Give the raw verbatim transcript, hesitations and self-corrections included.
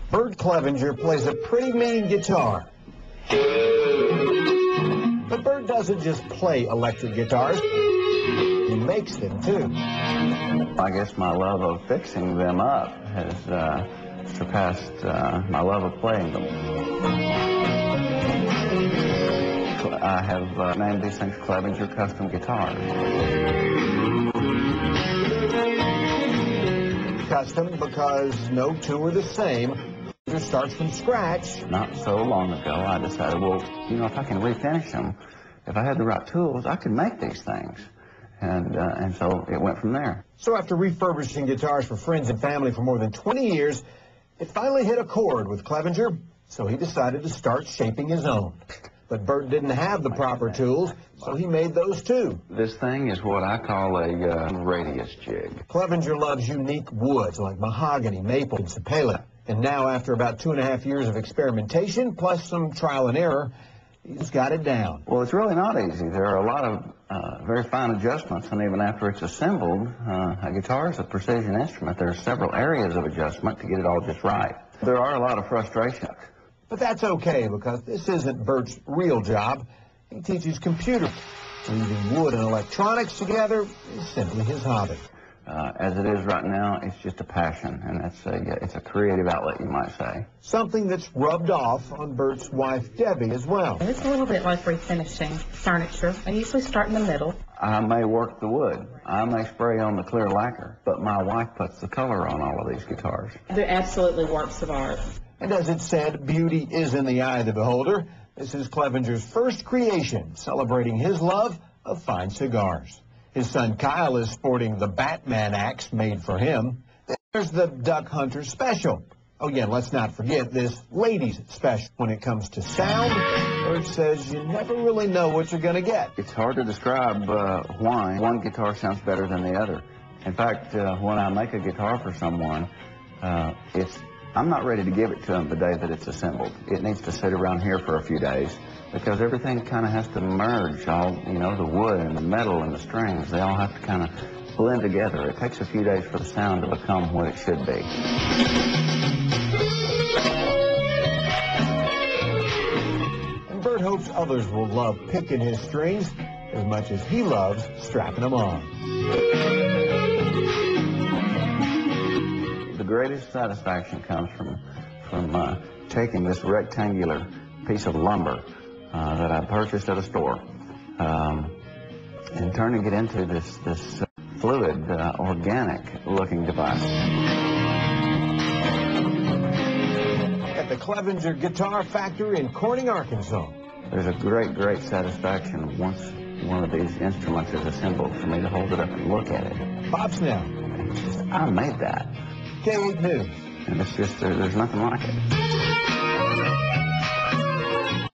Bert Clevenger plays a pretty mean guitar. But Bert doesn't just play electric guitars, he makes them too. I guess my love of fixing them up has uh, surpassed uh, my love of playing them. I have uh, named these things Clevenger Custom Guitars. Custom because no two are the same. It starts from scratch. Not so long ago, I decided, well, you know, if I can refinish them, if I had the right tools, I could make these things. And, uh, and so it went from there. So after refurbishing guitars for friends and family for more than twenty years, it finally hit a chord with Clevenger, so he decided to start shaping his own. But Bert didn't have the proper tools, so he made those too. This thing is what I call a uh, radius jig. Clevenger loves unique woods like mahogany, maple, and sapele. And now, after about two and a half years of experimentation, plus some trial and error, he's got it down. Well, it's really not easy. There are a lot of uh, very fine adjustments, and even after it's assembled, uh, a guitar is a precision instrument. There are several areas of adjustment to get it all just right. There are a lot of frustrations. But that's okay, because this isn't Bert's real job. He teaches computers. Weaving wood and electronics together is simply his hobby. Uh, as it is right now, it's just a passion, and it's a, it's a creative outlet, you might say. Something that's rubbed off on Bert's wife, Debbie, as well. It's a little bit like refinishing furniture. I usually start in the middle. I may work the wood. I may spray on the clear lacquer, but my wife puts the color on all of these guitars. They're absolutely works of art. And as it said, beauty is in the eye of the beholder. This is Clevenger's first creation, celebrating his love of fine cigars. His son Kyle is sporting the Batman axe made for him. There's the Duck Hunter Special. Oh yeah, let's not forget this ladies special. When it comes to sound, Bert says you never really know what you're going to get. It's hard to describe uh, why one guitar sounds better than the other. In fact, uh, when I make a guitar for someone, uh, it's I'm not ready to give it to them the day that it's assembled. It needs to sit around here for a few days because everything kind of has to merge. All, you know, the wood and the metal and the strings, they all have to kind of blend together. It takes a few days for the sound to become what it should be. And Bert hopes others will love picking his strings as much as he loves strapping them on. The greatest satisfaction comes from from uh, taking this rectangular piece of lumber uh, that I purchased at a store um, and turning it into this this uh, fluid, uh, organic-looking device. At the Clevenger Guitar Factory in Corning, Arkansas. There's a great, great satisfaction once one of these instruments is assembled for me to hold it up and look at it. Bob Snell. I made that. K eight News. And it's just, there, there's nothing like it.